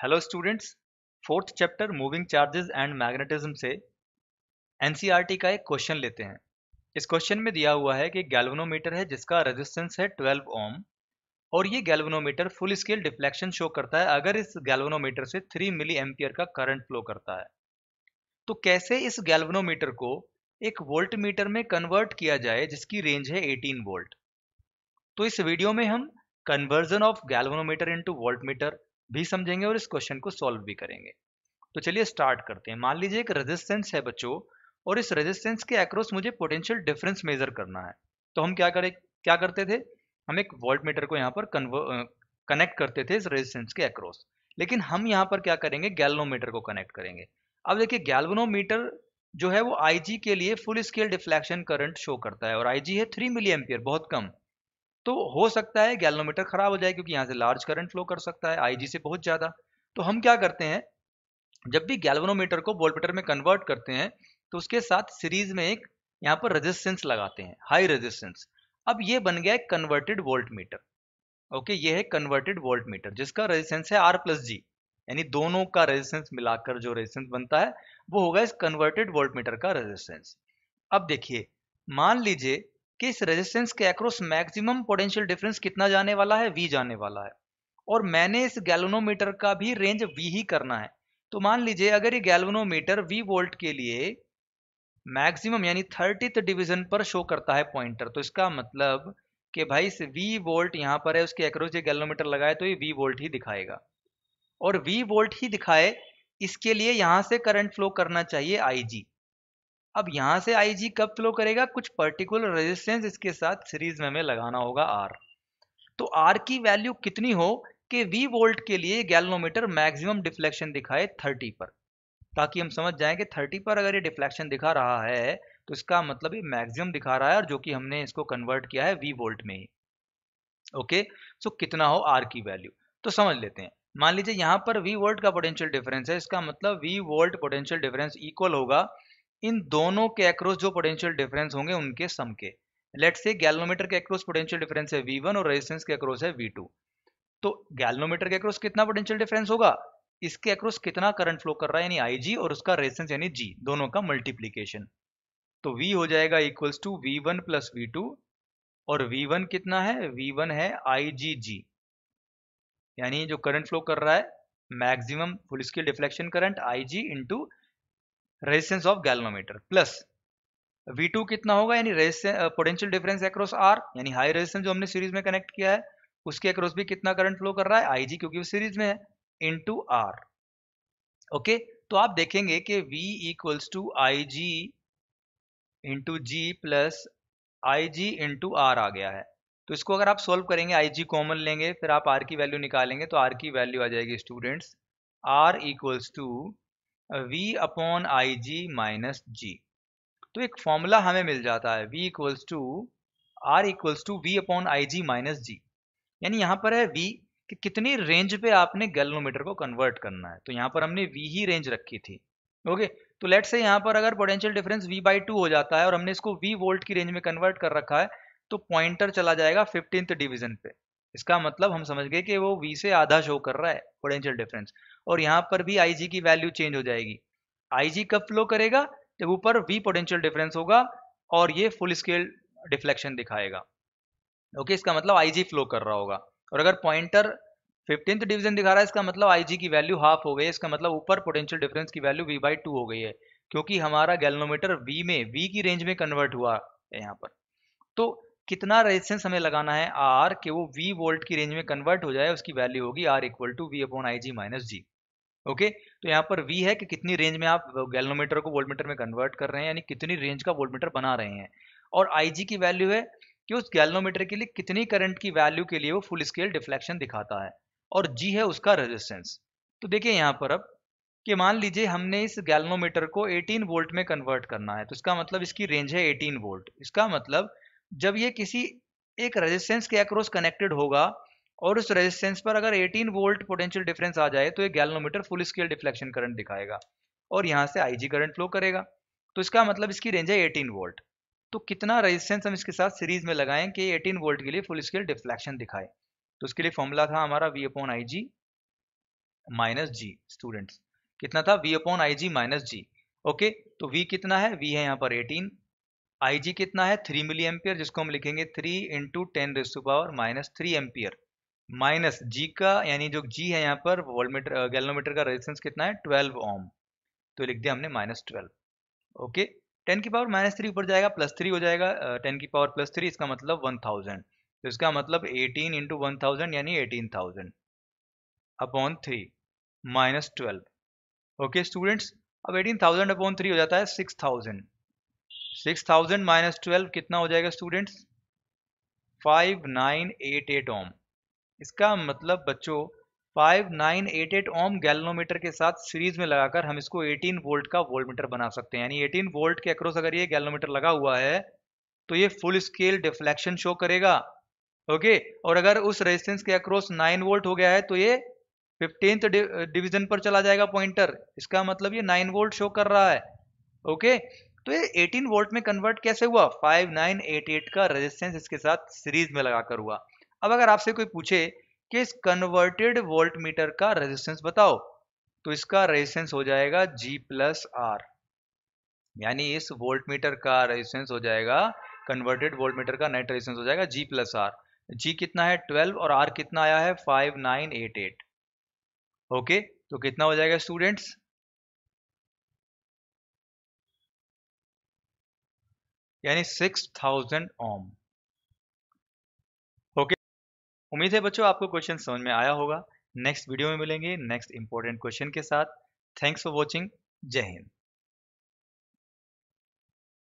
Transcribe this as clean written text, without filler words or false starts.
Hello students, fourth chapter moving charges and magnetism से NCERT का एक क्वेश्चन लेते हैं। इस क्वेश्चन में दिया हुआ है कि गैल्वेनोमीटर है जिसका रेजिस्टेंस है 12 ओम और ये galvanometer full scale deflection show करता है अगर इस गैल्वेनोमीटर से 3 मिली एम्पियर का करंट फ्लो करता है। तो कैसे इस गैल्वेनोमीटर को एक वोल्ट मीटर में कन्वर्ट किया जाए जिसकी रेंज है 18 वोल्ट। तो इस वीडियो में हम conversion of galvanometer into voltmeter भी समझेंगे और इस क्वेश्चन को सॉल्व भी करेंगे। तो चलिए स्टार्ट करते हैं। मान लीजिए एक रेजिस्टेंस है बच्चों, और इस रेजिस्टेंस के अक्रॉस मुझे पोटेंशियल डिफरेंस मेजर करना है। तो हम क्या करते थे, हम एक वोल्टमीटर को यहाँ पर कनेक्ट करते थे इस रेजिस्टेंस के अक्रॉस। लेकिन हम यहाँ पर क्या करेंगे, गैल्वेनोमीटर को कनेक्ट करेंगे। अब देखिए गैल्वेनोमीटर जो है वो आईजी के लिए full scale deflection current show करता है और आईजी है 3 मिली एम्पियर, बहुत कम। तो हो सकता है गैल्वेनोमीटर खराब हो जाए क्योंकि यहाँ से लार्ज करंट फ्लो कर सकता है आईजी से बहुत ज्यादा। तो हम क्या करते हैं, जब भी गैल्वेनोमीटर को वोल्टमीटर में कन्वर्ट करते हैं तो उसके साथ सीरीज में एक यहाँ पर रेजिस्टेंस लगाते हैं, हाई रेजिस्टेंस। अब ये बन गया एक कन्वर्टेड वोल्टमीटर। ओके, ये है कन्वर्टेड वोल्टमीटर जिसका रेजिस्टेंस है आर प्लस जी, यानी दोनों का रेजिस्टेंस मिलाकर जो रेजिस्टेंस बनता है वो होगा इस कन्वर्टेड वोल्टमीटर का रेजिस्टेंस। अब देखिए, मान लीजिए कि इस रेजिस्टेंस के अक्रॉस मैक्सिमम पोटेंशियल डिफरेंस कितना जाने वाला है, वी जाने वाला है। और मैंने इस गैल्वेनोमीटर का भी रेंज वी ही करना है। तो मान लीजिए अगर ये गैल्वेनोमीटर वी वोल्ट के लिए मैक्सिमम यानी 30th डिवीजन पर शो करता है पॉइंटर, तो इसका मतलब कि भाई इस वी वोल्ट यहाँ पर है, उसके अक्रॉस ये गैल्वेनोमीटर लगाए तो ये वी वोल्ट ही दिखाएगा। और वी वोल्ट ही दिखाए इसके लिए यहाँ से करंट फ्लो करना चाहिए आईजी। अब यहां से आईजी कब फ्लो करेगा, कुछ पर्टिकुलर रेजिस्टेंस इसके साथ सीरीज में हमें लगाना होगा आर। तो आर की वैल्यू कितनी हो कि वी वोल्ट के लिए गैल्वेनोमीटर मैक्सिमम डिफ्लेक्शन दिखाए 30 पर, ताकि हम समझ जाएं कि 30 पर अगर ये डिफ्लेक्शन दिखा रहा है तो इसका मतलब ये मैक्सिमम दिखा रहा है, और जो कि हमने इसको कन्वर्ट किया है वी वोल्ट में ही। ओके, सो कितना हो आर की वैल्यू, तो समझ लेते हैं। मान लीजिए यहाँ पर वी वोल्ट का पोटेंशियल डिफरेंस है, इसका मतलब V volt potential difference equal होगा इन दोनों के अक्रॉस जो पोटेंशियल डिफरेंस होंगे उनके सम के। लेट्स से गैल्वेनोमीटर के अक्रॉस पोटेंशियल डिफरेंस है V1 और रेजिस्टेंस के अक्रॉस है V2। तो गैल्वेनोमीटर के अक्रॉस कितना पोटेंशियल डिफरेंस होगा, इसके अक्रॉस कितना करंट फ्लो कर रहा है यानी IG, और उसका रेजिस्टेंस यानी G, दोनों का मल्टीप्लीकेशन। तो V हो जाएगा equals to V1 plus V2, और V1 कितना है, V1 है IGG, यानी जो करंट फ्लो कर रहा है maximum full scale deflection current IG into resistance of galvanometer, plus V2 कितना होगा यानी पोटेंशियल डिफरेंस अक्रॉस R, यानी हाई रेजिस्टेंस जो हमने सीरीज में कनेक्ट किया है उसके अक्रॉस भी कितना करंट फ्लो कर रहा है IG, क्योंकि वो सीरीज में है, इनटू R। ओके, तो आप देखेंगे कि V इक्वल्स टू IG इंटू G plus IG into R आ गया है। तो इसको अगर आप सॉल्व करेंगे, IG कॉमन लेंगे, फिर आप R की वैल्यू निकालेंगे, तो R की वैल्यू आ जाएगी students R equals to V upon IG minus G। तो एक फॉर्मूला हमें मिल जाता है V equals to R equals to V upon IG minus G। यानी यहाँ पर है V कि कितनी रेंज पे आपने गैल्वेनोमीटर को कन्वर्ट करना है, तो यहाँ पर हमने V ही रेंज रखी थी। ओके, तो लेट्स से यहाँ पर अगर पोटेंशियल डिफरेंस V/2 हो जाता है और हमने इसको V वोल्ट की रेंज में कन्वर्ट कर रखा है, तो पॉइंटर चला जाएगा 15th डिवीजन पे। इसका मतलब हम समझ गए कि वो V से आधा शो कर रहा है पोटेंशियल डिफरेंस, और यहाँ पर भी IG की वैल्यू चेंज हो जाएगी। IG कब फ्लो करेगा, जब ऊपर V पोटेंशियल डिफरेंस होगा और ये फुल स्केल डिफ्लेक्शन दिखाएगा। ओके, इसका मतलब IG फ्लो कर रहा होगा। और अगर पॉइंटर 15th डिवीजन दिखा रहा है, इसका मतलब IG की वैल्यू हाफ हो गई है, इसका मतलब ऊपर पोटेंशियल डिफरेंस की वैल्यू V/2 हो गई है, क्योंकि हमारा गैल्वेनोमीटर V की रेंज में कन्वर्ट हुआ है यहाँ पर। तो कितना रेजिस्टेंस हमें लगाना है R कि वो V वोल्ट की रेंज में कन्वर्ट हो जाए, उसकी वैल्यू होगी R equal to V upon IG minus G। Okay, तो यहाँ पर V है कि कितनी रेंज में आप गैल्वेनोमीटर को वोल्टमीटर में कन्वर्ट कर रहे हैं, यानी कितनी रेंज का वोल्टमीटर बना रहे हैं, और IG की वैल्यू है कि उस गैल्वेनोमीटर के लिए कितनी करंट की वैल्यू के लिए वो फुल स्केल डिफ्लेक्शन दिखाता है, और G है उसका रेजिस्टेंस। तो देखिए यहाँ पर अब कि मान लीजिए हमने इस गैल्वेनोमीटर को 18 वोल्ट में कन्वर्ट करना है, तो इसका मतलब इसकी रेंज है 18 वोल्ट। इसका मतलब जब ये किसी एक रेजिस्टेंस के अक्रॉस कनेक्टेड होगा और उस रेजिस्टेंस पर अगर 18 वोल्ट पोटेंशियल डिफरेंस आ जाए, तो ये galvanometer full scale deflection current दिखाएगा और यहाँ से IG करंट फ्लो करेगा। तो इसका मतलब इसकी रेंज है 18 वोल्ट। तो कितना रेजिस्टेंस हम इसके साथ सीरीज में लगाएं कि 18 वोल्ट के लिए फुल स्केल डिफ्लेक्शन दिखाए, तो उसके लिए फॉर्मूला था हमारा V upon IG minus G. Students कितना था, V upon I G minus G. Okay, तो V कितना है, V है यहाँ पर 18, आई जी कितना है 3 मिली एम्पियर, जिसको हम लिखेंगे 3 इंटू 10⁻³ एम्पियर, माइनस जी का, यानी जो जी है यहाँ पर वोल्टमीटर गैल्वेनोमीटर का रेजिस्टेंस कितना है 12 ओम, तो लिख दिया हमने -12। ओके, 10⁻³ ऊपर जाएगा +3 हो जाएगा, 10⁻+3 इसका मतलब 1000, तो इसका मतलब 18 इंटू 1000 यानी 18,000 अपॉन 3 -12। ओके स्टूडेंट्स, अब 18,000 अपॉन 3 हो जाता है 6,000। 6,000 -12 कितना हो जाएगा स्टूडेंट्स, 5988 ओम। इसका मतलब बच्चों 5988 ओम गैल्वेनोमीटर के साथ सीरीज में लगाकर हम इसको 18 वोल्ट का वोल्टमीटर बना सकते हैं। यानी 18 वोल्ट के अक्रॉस अगर ये गैल्वेनोमीटर लगा हुआ है तो ये फुल स्केल डिफ्लेक्शन शो करेगा। ओके, और अगर उस रेजिस्टेंस के अक्रॉस 9 वोल्ट हो गया है तो ये 15th डिवीजन पर चला जाएगा पॉइंटर, इसका मतलब ये 9 वोल्ट शो कर रहा है। ओके, तो ये 18 वोल्ट में कन्वर्ट कैसे हुआ, 5988 का रेजिस्टेंस इसके साथ सीरीज में लगाकर हुआ। अब अगर आपसे कोई पूछे कि इस कन्वर्टेड वोल्ट मीटर का रेजिस्टेंस बताओ, तो इसका रेजिस्टेंस हो जाएगा G+R, यानी इस वोल्ट मीटर का रेजिस्टेंस हो जाएगा, कन्वर्टेड वोल्ट मीटर का नेट रेजिस्टेंस हो जाएगा G+R। G कितना है 12 और R कितना आया है 5988। ओके, तो कितना हो जाएगा स्टूडेंट्स, यानी 6000 ओम। ओके, उम्मीद है बच्चों आपको क्वेश्चन समझ में आया होगा। नेक्स्ट वीडियो में मिलेंगे नेक्स्ट इंपॉर्टेंट क्वेश्चन के साथ। Thanks for watching. जय हिंद।